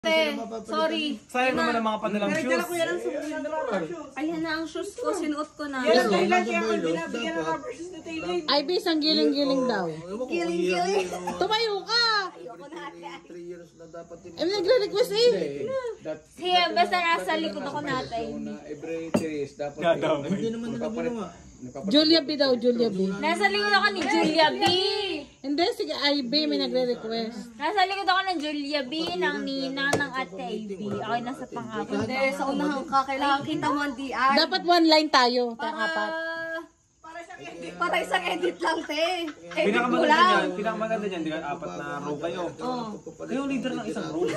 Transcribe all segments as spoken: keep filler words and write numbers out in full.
Te, sorry. Sayang naman ang mga panilang shoes. Pero ko yan ang shoes. Ayan na ang shoes ko, sinuot ko na. Yan ang dahilan kaya ako binabigyan ng rubber shoes ni Taylor. Ay, bis, ang giling-giling daw. Giling-giling. Tumayo ka! Ayoko na ate. Eh, nagre-request eh. Sige, basta nasa likod ako natin. Every three years dapat Gadaw. hindi naman nila ginawa. Julia B daw, Julia B. Nasa likod ako ni Julia B. Hindi, sige, I B may nagre-request. Nasa likod ako ng Julia B, ng Nina, ng Ate I B. Ako yung nasa pang-apat. Hindi, sa unang ka, kailangan kita mo ang D R. Dapat one line tayo, tang-apat. Para isang edit lang, te. Edit mo Pinakamaganda lang. niyan, pinakamaganda niyan, di ba, apat na row kayo. Kayo leader ng isang row.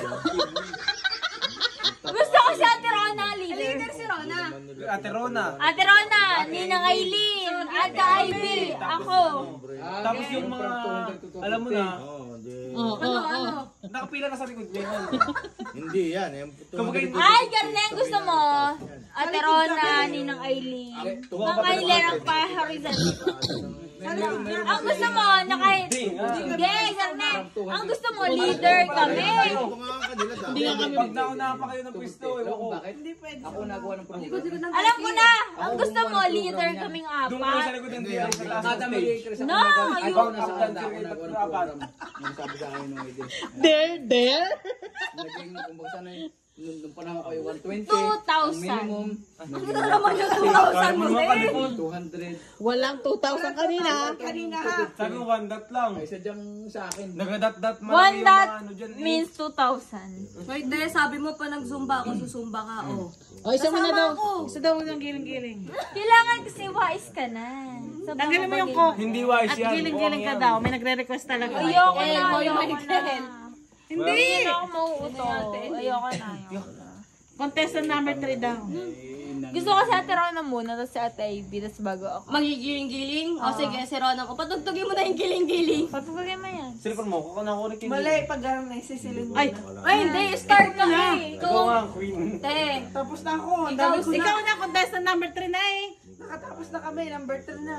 Gusto ko si Ate Rona, leader. Leader si Rona. Ate Rona. Ate Rona, Ninang Aileen, Ate I B, ako. Tapos yung mga, alam mo na, Oo, oo, oo. nakapila na sa likod niya yun. Hindi yan. Kumbaga hindi. Ay, Garlen, gusto mo? Ate Rona, Ninang Aileen. Mga Aileen ang pa-horizontal. Ang gusto mo, na kahit... Hindi, Garlen. Ang gusto mo, leader kami. Hindi nga kami. Pag nauna pa kayo ng pwesto, ewan ko. Ako nagawa ng program. Alam ko na, ang gusto mo, leader kaming Doon kayo sa apat. likod ng D R sa taas ng stage. No, Ikaw yung... nasa kanta ako nagawa ng program. Yung sabi sa akin nung idea. There, there? Naging kumbaga sana yung nung nung panahon ko ay one twenty. two thousand. Ang minimum. Ano naman yung two thousand mo, Mga te? kalipon. two hundred. Walang two thousand kanina. Kanina ha. Sabi ko one dot lang. Ay sadyang sa akin. Nagadat-dat man One yung dot mga ano dyan. eh. means two thousand. Wait, de, sabi mo pa nag-zumba ako, susumba ka, oh. O, isa mo na daw. Kasama ako. Isa daw ng giling-giling. Kailangan kasi wise ka na. Sa Tanggalin mo yung pamamagitan. coke. Hindi wise At yan. giling-giling ka Buwang daw. yan. May nagre-request talaga. Ayoko na, Eh, boy, ayoko Michael. na. Hindi na ako mauuto. Ayoko na, ayoko na. Contestant number three daw. Gusto ko si Ate Rona muna, tapos si Ate Ivy, tapos bago ako. Magigiling-giling? O sige, si Rona ko. Patugtugin mo na yung giling-giling. Patugagin mo yan. Silipon mo, kukuha na ko ulit yung... Mali, pag gano'n na isisilin mo Ay, na. Ay, hindi. Start ka na. Ikaw nga, queen. Te. Tapos na ako. Ang Ikaw, dami ko na. ikaw na contestant number three na eh. Nakatapos na kami. Number three na.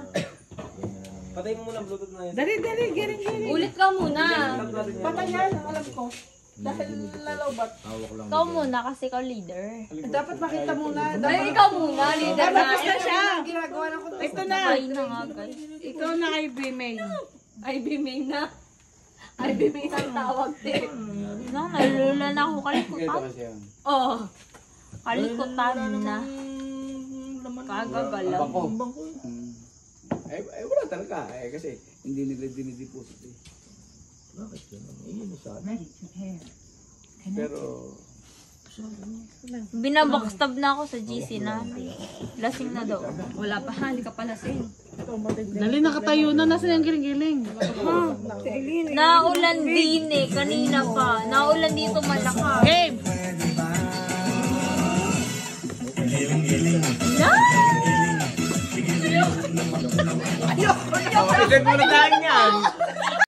Patay mo muna ang bluetooth na yun. Dali, dali, giling-giling. Ulit ka muna. Patay yan, alam ko. Dahil lalobat. Ikaw muna kasi ikaw leader. Dapat makita muna. Ay, Dapat ikaw muna, leader na. Tapos na siya. ginagawa ng contest. Ito na. Ay na nga, guys. Ikaw na kay B May. I B May na. I B May na ang tawag, te. No, nalula na ako Ito kalikutan. kasi yan. Oh. Kalikutan na. Kagagalaw. Bangko. Hmm. Eh, eh wala talaga eh kasi hindi nila dinideposit eh. Bakit ganun? Eh, pero Binabackstab na ako sa G C na. Lasing na daw. Wala pa, hali ka pala, sin. Dali, nakatayo na. Nasaan yung giling-giling? Naulan din eh, kanina pa. Naulan dito malakas. Game! Na! Ilan mo na daan yan?